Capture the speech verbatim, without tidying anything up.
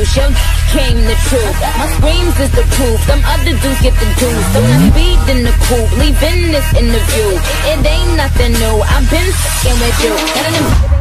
juice. Your came the truth. My screams is the proof. Them other dudes get the juice. So I speed in the coupe, leaving this interview. It ain't nothing new. I've been f***ing with you.